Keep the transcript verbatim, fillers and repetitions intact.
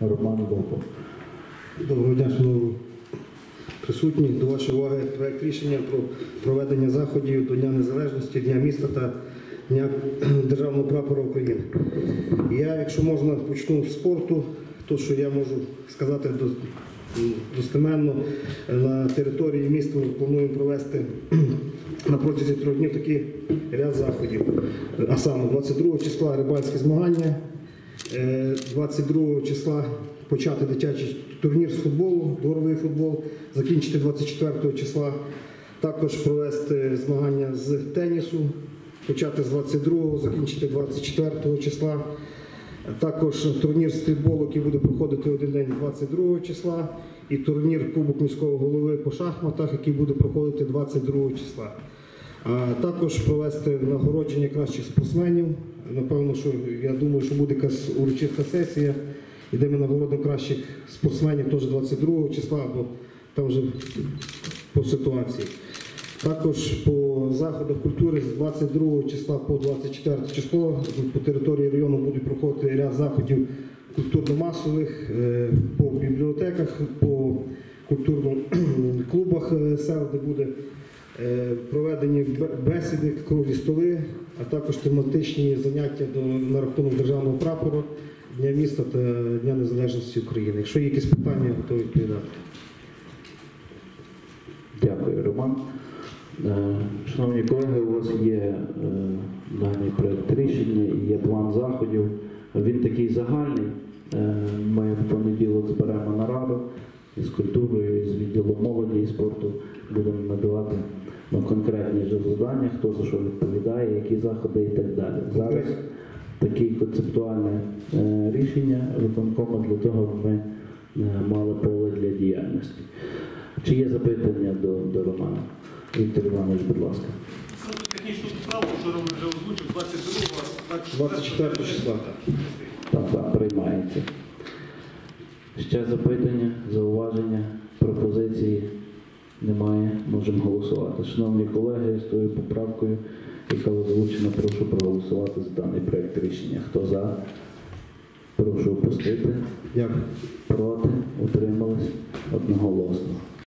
Роман Бопов. Доброго дня, шановні присутні. До вашої уваги проект рішення про проведення заходів до Дня Незалежності, Дня міста та Дня Державного прапора України. Я, якщо можна, почну з спорту, то що я можу сказати достеменно, на території міста ми плануємо провести на протязі трьох днів такий ряд заходів. А саме двадцять другого числа рибальські змагання, двадцять другого числа почати дитячий турнір з футболу, дворовий футбол, закінчити двадцять четвертого числа, також провести змагання з тенісу, почати з двадцять другого, закінчити двадцять четвертого числа, також турнір з стрітболу, який буде проходити один день двадцять другого числа, і турнір Кубок міського голови по шахматах, який буде проходити двадцять другого числа. А також провести нагородження кращих спортсменів. Напевно, що я думаю, що буде якась урочиста сесія, і де ми нагородимо кращих спортсменів теж двадцять другого числа, бо там вже по ситуації. Також по заходах культури з двадцять другого числа по двадцять четверте число по території району будуть проходити ряд заходів культурно-масових, по бібліотеках, по культурних клубах сел, де буде проведені бесіди, круглі столи, а також тематичні заняття до, на рахунок державного прапору, Дня міста та Дня Незалежності України. Якщо є якісь питання, я готовий відповідати. Дякую, Роман. Шановні колеги, у вас є даний проєкт рішення і є план заходів. Він такий загальний. Ми в понеділок зберемо нараду із культурою, з відділом молоді і спорту. Будемо надавати ну, конкретні ж завдання, хто за що відповідає, які заходи і так далі. Зараз таке концептуальне е, рішення виконкому для того, щоб ми е, мали поле для діяльності. Чи є запитання до, до Романа? Віктор Іванович, будь ласка. Технічну справу, що Роман вже озвучив, двадцять другого, двадцять четвертого числа. Так, так, приймається. Ще запитання, зауваження, пропозиції? Немає, можемо голосувати. Шановні колеги, з тою поправкою, яка озвучена, прошу проголосувати за даний проєкт рішення. Хто за? Прошу опустити. Дякую. Проти? Утримались? Одноголосно.